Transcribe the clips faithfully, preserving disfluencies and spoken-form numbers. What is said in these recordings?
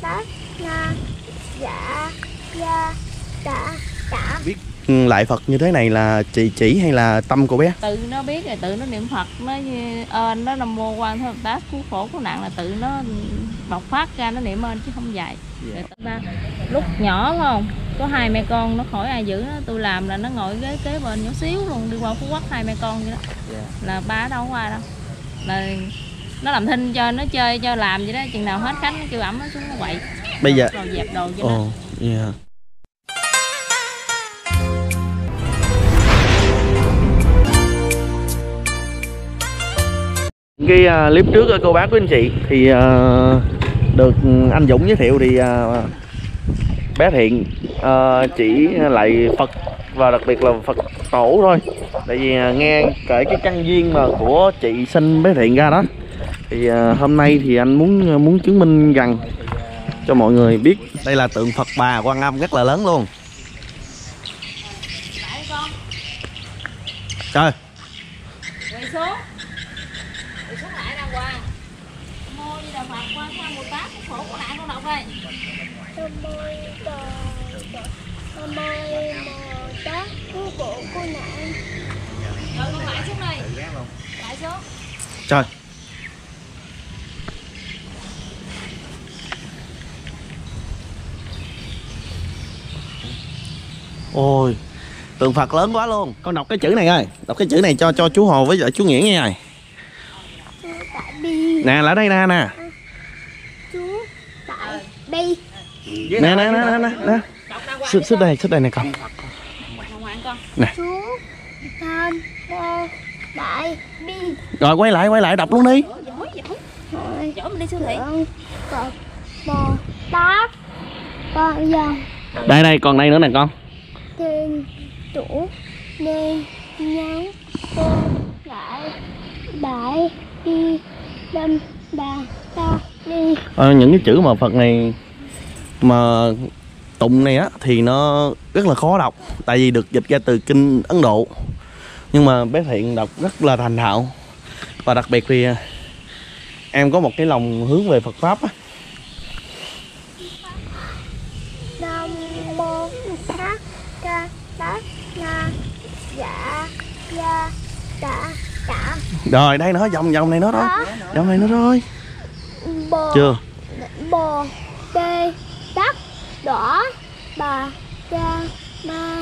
tá na dạ dạ dạ dạ. Biết lại Phật như thế này là chị chỉ hay là tâm của bé? Tự nó biết rồi, tự nó niệm Phật, nó ơn nó Nam Mô Quan Thế Âm Tác cứu khổ cứu nạn là tự nó bộc phát ra, nó niệm ơn chứ không dạy. Yeah. Lúc nhỏ phải không, có hai mẹ con nó khỏi ai giữ nó, tôi làm là nó ngồi ghế kế bên nhỏ xíu luôn, đi qua Phú Quốc hai mẹ con vậy đó. Yeah. Là ba ở đâu qua đâu, là nó làm thinh cho nó chơi cho làm vậy đó, chừng nào hết khách nó kêu ẩm nó xuống nó quậy. Bây giờ rồi dẹp đồ cho oh, nó. Yeah. Cái uh, clip trước uh, cô bác của anh chị thì uh, được anh Dũng giới thiệu thì uh, bé Thiện uh, chỉ lại Phật và đặc biệt là Phật tổ thôi. Tại vì uh, nghe kể cái căn duyên mà của chị sinh bé Thiện ra đó, thì uh, hôm nay thì anh muốn muốn chứng minh rằng cho mọi người biết đây là tượng Phật Bà Quan Âm rất là lớn luôn. Trời. Quay xuống. Quay xuống lại đàng hoàng. Mô Di Đà Phật Quan Thế Âm Bồ Tát cứu khổ cứu nạn, con đọc đây. Nam Mô Di Đà Phật, Nam Mô Bồ Tát cứu khổ cứu nạn. Rồi con lại xuống đây. Lại xuống. Trời. Ôi, tượng Phật lớn quá luôn. Con đọc cái chữ này ơi, đọc cái chữ này cho cho chú Hồ với lại chú Nghĩa nghe này. Nè, lại đây nè nè. Chú tại đi. Nè nè nè nè nè. Xích xích đây, xích đây này con. Nè. Chú Nam Mô Đại Bi. Rồi quay lại, quay lại đọc luôn đi. Rồi, Chở mình đi siêu thị. Phật Bồ Tát con dòng. Đây đây, còn đây nữa nè con. Thiên chủ nên nhắn con lại đại đi đâm đà ta đi. À, những cái chữ mà Phật này mà tụng này á thì nó rất là khó đọc, tại vì được dịch ra từ kinh Ấn Độ, nhưng mà bé Thiện đọc rất là thành thạo. Và đặc biệt thì em có một cái lòng hướng về Phật pháp á. Nam mô Tát ca tát na dạ dạ dạ dạ. Rồi đây nó vòng vòng này nó đó, vòng này nó rồi. Bồ Chưa? Bồ tê tát đỏ bà cha ma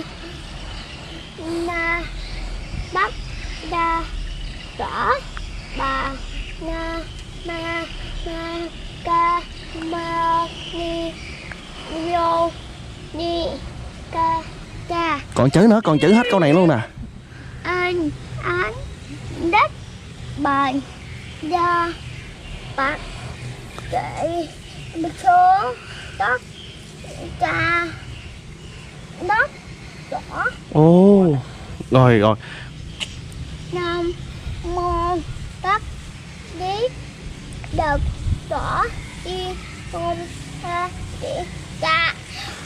na bắc đa đỏ bà na na na ca ma ni vô ni ca ca. Còn chữ nữa, còn chữ hết câu này luôn nè. Anh án đất bài gia bạc kệ số đất ca đất đỏ. Ồ, rồi rồi. Nam mô Tát Đế đợt đỏ y tôn tha địa ca.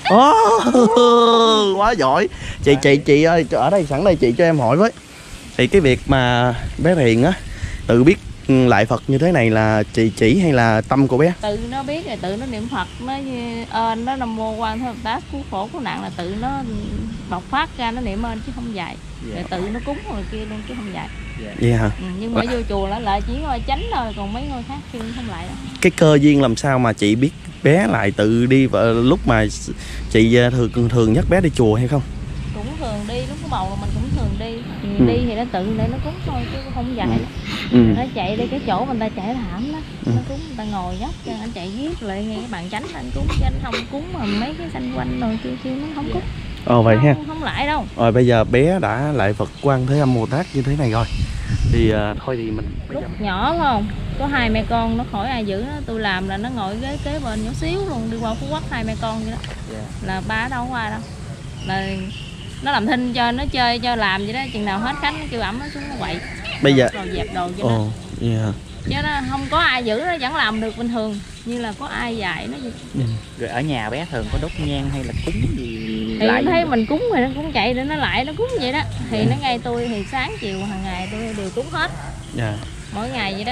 Oh, quá giỏi. Chị chị chị ơi, ở đây sẵn đây chị cho em hỏi với. Thì cái việc mà bé Thiện á tự biết lại Phật như thế này là chị chỉ hay là tâm của bé? Tự nó biết rồi, tự nó niệm Phật, nó ơn nó Nam Mô Quan Thế Âm Tác cứu khổ cứu nạn là tự nó bộc phát ra, nó niệm ơn chứ không dạy. Rồi tự nó cúng rồi kia luôn chứ không dạy. Vậy hả? Ừ, nhưng mà vô chùa là lại chỉ ngồi chánh thôi, còn mấy ngôi khác kia không lại đâu. Cái cơ duyên làm sao mà chị biết bé lại tự đi vào lúc mà chị thường thường nhắc bé đi chùa hay không? Cũng thường đi, lúc có bầu là mình cũng thường đi. Thì Ừ. đi thì nó tự để nó cúng thôi chứ không dạy. Ừ. Nó chạy đi cái chỗ mình ta chạy thảm đó, Ừ. nó cúng người ta ngồi dốc cho anh chạy viết lại nghe cái bàn chánh anh cúng, chứ anh không cúng mà mấy cái xanh quanh rồi kia kia nó không cúng. Ồ vậy không, ha. Không lại đâu. Rồi bây giờ bé đã lại Phật Quan Thế Âm Bồ Tát như thế này rồi. Thì uh, thôi thì mình Lúc nhỏ phải không, có hai mẹ con nó khỏi ai giữ nó, tôi làm là nó ngồi ghế kế bên nhỏ xíu luôn, đi qua Phú Quốc hai mẹ con vậy đó. Yeah. Là ba ở đâu qua đâu, là nó làm thinh cho nó chơi cho làm vậy đó, chừng nào hết khách nó kêu ẩm nó xuống nó quậy. Bây giờ rồi dẹp đồ cho nó. oh, yeah. Chứ nó không có ai giữ nó vẫn làm được bình thường, như là có ai dạy nó gì. Ừ. Rồi ở nhà bé thường có đốt nhang hay là cúng gì thì lại nó thấy mình cúng thì nó cũng chạy để nó lại nó cúng vậy đó. Thì nó ngay tôi thì sáng chiều hàng ngày tôi đều cúng hết. Yeah. Mỗi ngày vậy đó.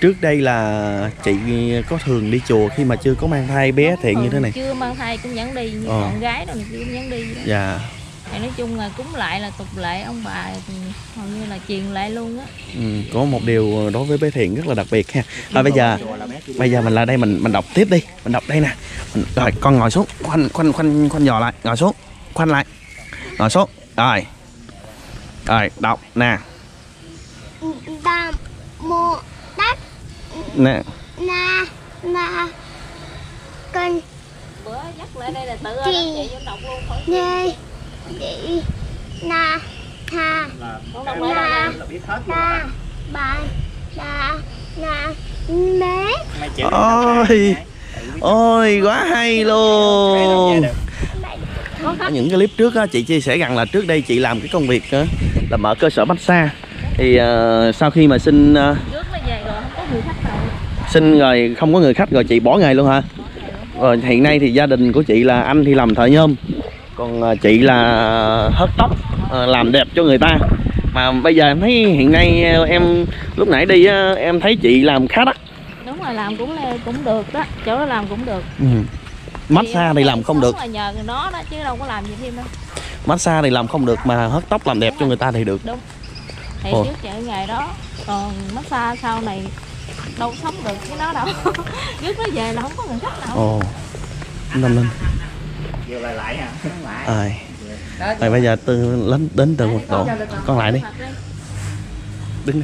Trước đây là chị có thường đi chùa khi mà chưa có mang thai bé Thiện như thế này? Chưa mang thai cũng vẫn đi, như ờ. con gái rồi cũng vẫn đi. Dạ. Thì nói chung là cúng lại là tục lệ ông bà thì hầu như là truyền lại luôn á. Ừ, có một điều đối với bé Thiện rất là đặc biệt ha. Rồi bây giờ bây giờ mình lại đây mình mình đọc tiếp đi, mình đọc đây nè. Mình, rồi con ngồi xuống, khoanh khoanh khoanh khoanh giò lại, ngồi xuống, khoanh lại, ngồi xuống. Rồi, rồi đọc nè. Nam mô Đắc Nè. Na Na Kinh Bữa nhắc lại đây là tự ơi, chị vô đọc luôn khỏi. Nê Đi Na Tha Con đọc lại Na Na Bài Na Na Mé. Ôi, ôi quá hay luôn. Ở những cái clip trước á, chị chia sẻ rằng là trước đây chị làm cái công việc á, là mở cơ sở massage. Thì uh, sau khi mà sinh uh, trước là về rồi không có người khách nào. sinh rồi không có người khách rồi chị bỏ nghề luôn hả? Rồi hiện nay thì gia đình của chị là anh thì làm thợ nhôm, còn uh, chị là hớt tóc, uh, làm đẹp cho người ta. Mà bây giờ em thấy hiện nay em lúc nãy đi uh, em thấy chị làm khá đắt. Đúng rồi, làm cũng cũng được đó, chỗ đó làm cũng được. Ừ. Massage thì làm không được. Là nhờ nó đó chứ đâu có làm gì thêm đâu. Massage thì làm không được mà hớt tóc làm đẹp cho người ta thì được. Đúng. Thì Ồ. trước chạy ngày đó, còn massage sau này đâu sống được với nó đâu. Trước nó về là không có người khách nào. Ồ. Năm lên. Vừa lại lại hả? À. Rồi bây giờ từ đến đến từ một độ. Con lại đi. Đứng đây.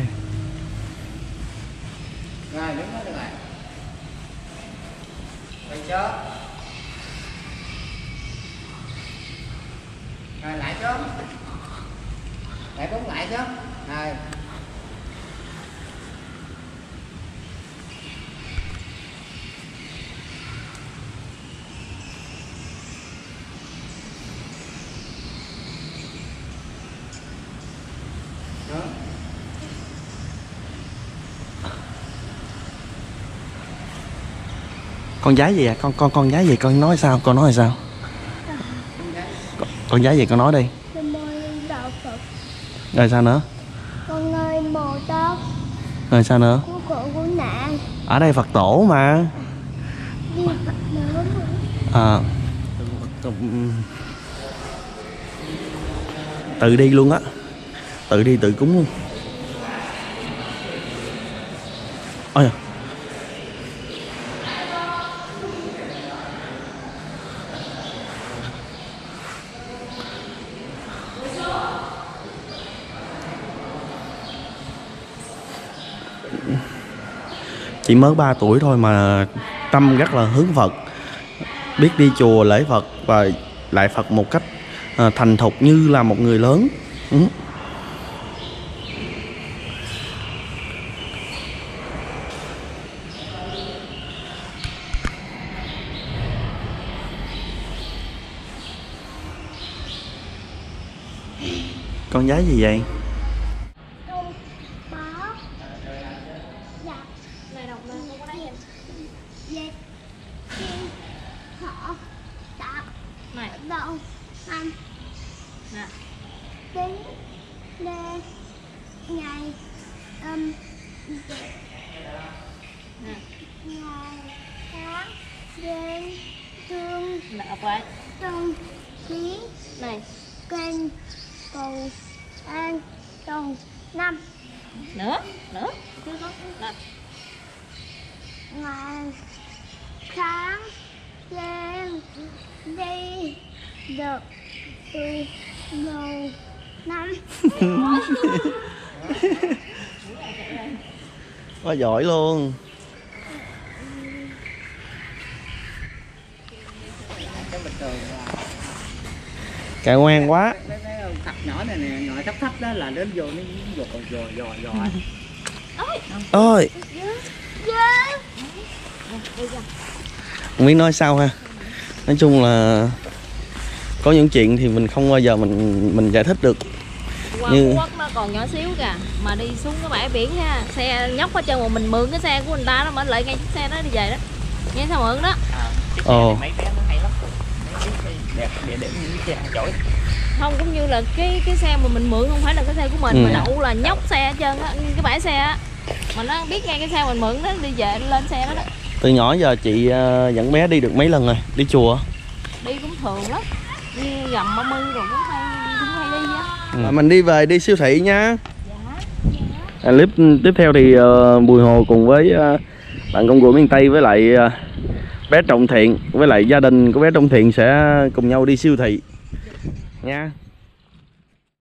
Rồi đứng đó lại. Quay chưa? Rồi lại chứ. Lại cũng lại chứ. Rồi. Đó. Con gái gì à? Con con con gái gì? Con nói sao? Con nói sao? Con, con gái gì con nói đi. Nam mô Đạo Phật. Rồi sao nữa? Con ơi mồ tóc Rồi sao nữa? cứu khổ cứu nạn. Ở đây Phật tổ mà. Đi Phật nữa. À. Tự đi luôn á. Tự đi tự cúng luôn. Ôi à. Chỉ mới ba tuổi thôi mà tâm rất là hướng Phật, biết đi chùa lễ Phật và lại Phật một cách à, thành thục như là một người lớn. Ừ. Con gái gì vậy? Không báo. Dạ. Này đọc lên không có thấy gì. Dệt. Kim. Thọ. Tạp. Này. Đậu. Anh. Nè. Tính. Lê. Ngày. Âm. Dệt. Nè. Ngày. Tháng. Đêm. Thương. Nè đọc lại. Đông. Khí. Này. Kênh. Cầu. An. Đồng. Năm. Nữa, nữa. Chưa có. Nè. Ngày. Tháng. Đêm. Đi. Được. Từ. Đầu. Năm. Quá giỏi luôn. Cái bình thường là Cà ngoan quá. cái cái thạch nhỏ này nè, nhỏ thấp thấp đó là đến vô nó dò dò dò dò. Ôi. Không biết nói sao ha. Nói chung là có những chuyện thì mình không bao giờ mình mình giải thích được. Qua Như... Phú Quốc nó còn nhỏ xíu kìa, mà đi xuống cái bãi biển ha, xe nhóc hết trơn mà mình mượn cái xe của người ta đó mà lại ngay chiếc xe đó đi về đó. Nghe sao mượn đó. Ồ. Mấy bé nó hay lắm. Đẹp địa điểm như cái xe chổi. Không, cũng như là cái cái xe mà mình mượn không phải là cái xe của mình, Ừ. mà đậu là nhóc xe hết trơn á, cái bãi xe á. Mà nó biết ngay cái xe mình mượn nó đi về nó lên xe đó đó. Từ nhỏ giờ chị uh, dẫn bé đi được mấy lần rồi? Đi chùa? Đi cũng thường lắm. Đi gần ba mươi rồi cũng hay cũng hay đi á. Ừ. Mình đi về đi siêu thị nha. À, clip tiếp theo thì uh, Bùi Hồ cùng với uh, bạn công cụ miền Tây với lại uh, bé Trọng Thiện với lại gia đình của bé Trọng Thiện sẽ cùng nhau đi siêu thị nha.